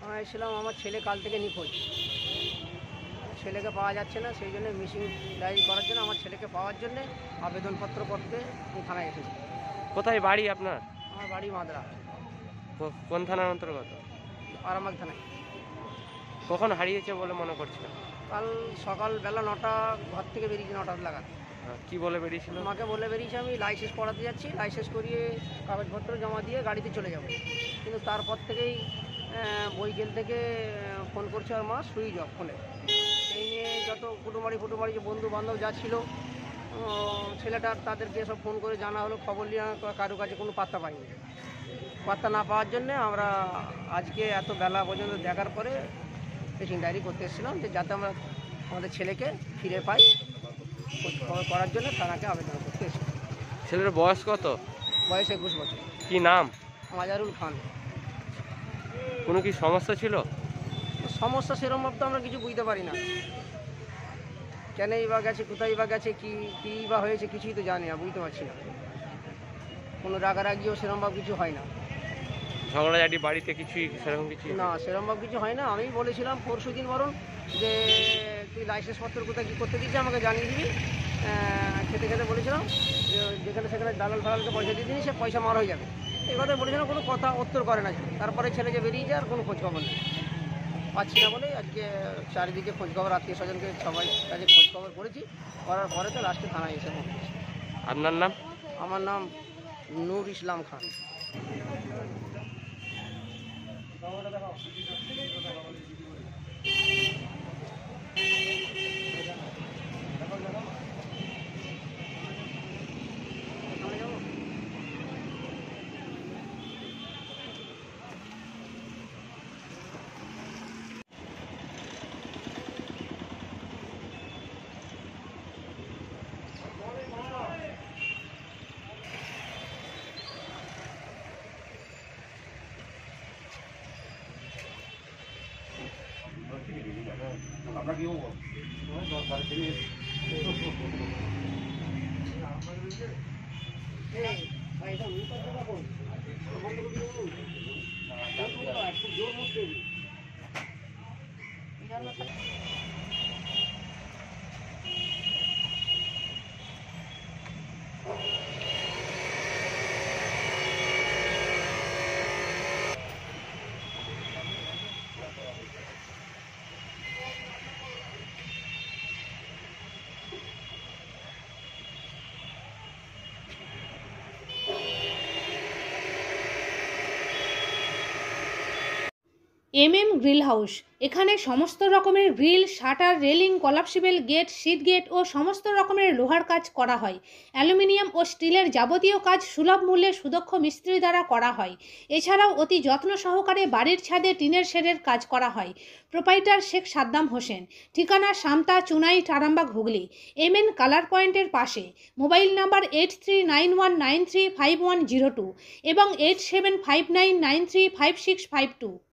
আমি এসেছিলাম, আমার ছেলে কাল থেকে নিখোঁজ। ছেলেকে পাওয়া যাচ্ছে না, সেই জন্য মিসিং ডায়েরি করার জন্য, আমার ছেলেকে পাওয়ার জন্য আবেদনপত্র করতে আমি থানায় এসেছি। কোথায় বাড়ি আপনার? আমার বাড়ি মাদরা, কোন থানার অন্তর্গত? আরামবাগ থানায়। কখন হারিয়েছে বলে মনে করছেন? কাল সকালবেলা 9টা ঘর থেকে বেরিয়েছি, 9টা লাগাত। কি বলে বেরিয়েছিল? আমাকে বলে বেরিয়েছি আমি লাইসেন্স পড়াতে যাচ্ছি, লাইসেন্স করিয়ে কাগজপত্র জমা দিয়ে গাড়িতে চলে যাব। কিন্তু তারপর থেকেই বৈকেল থেকে ফোন করছে আর মা সুইচ অফ ফোনে। সেই নিয়ে যত ফুটুমারি যে বন্ধু বান্ধব যা ছিল, ছেলেটার তাদেরকে সব ফোন করে জানা হলো, খবর নিয়ে কারো কাছে কোনো পাত্তা পাইনি। পাত্তা না পাওয়ার জন্যে আমরা আজকে এত বেলা পর্যন্ত দেখার পরে মিসিং ডায়েরি করতে এসেছিলাম, যে যাতে আমরা আমাদের ছেলেকে ফিরে পাই, খবর করার জন্য থানাকে আবেদন করতে এসেছি। ছেলের বয়স কত? বয়স 21 বছর। কি নাম? মাজারুল খান। কোনো কি সমস্যা ছিল? সমস্যা সেরকমভাবে তো আমরা কিছু বুঝতে পারি না, কেনই বা গেছে, কোথায় বা গেছে, কী বা হয়েছে, কিছুই তো জানি না, বুঝতে পারছি না। কোনো রাগারাগিও সেরকমভাবে কিছু হয় না। ঝগড়াঝাটি বাড়িতে কিছুই সেরকম কিছু না, সেরকমভাবে কিছু হয় না। আমি বলেছিলাম পরশু দিন বরং যে তুই লাইসেন্সপত্র কোথায় কী করতে দিচ্ছি আমাকে জানিয়ে দিবি। খেতে বলেছিলাম যে যেখানে সেখানে দালাল ফালালকে পয়সা দিয়ে দিবি, সে পয়সা মার হয়ে যাবে, এই কথা বলেছিলাম। কোনো কথা উত্তর করে না। তারপরে ছেলে যে বেরিয়ে যায়, আর কোনো খোঁজখবর নেই, পাচ্ছি না বলে আজকে চারিদিকে খোঁজখবর, আত্মীয় স্বজনকে সবাই কাছে খোঁজখবর করেছি, করার পরে তো লাস্টে থানায় এসে পৌঁছেছি। আপনার নাম? আমার নাম নূর ইসলাম খান। আমরা কি হবো? Grill house. এখানে সমস্ত রকমের grill, shutter, railing, collapsible gate, sheet gate ও সমস্ত রকমের লোহার কাজ করা হয়। অ্যালুমিনিয়াম ও স্টিলের যাবতীয় কাজ সুলভ মূল্যে সুদক্ষ মিস্ত্রি দ্বারা করা হয়। এছাড়াও অতি যত্ন সহকারে বাড়ির ছাদে টিনের শেডের কাজ করা হয়। প্রোপাইটার শেখ সাদ্দাম হোসেন। ঠিকানা সামতা, চুনাইট, আরামবাগ, হুগলি। কালার পয়েন্টের পাশে। মোবাইল নাম্বার 8391935102 এবং 8759935652।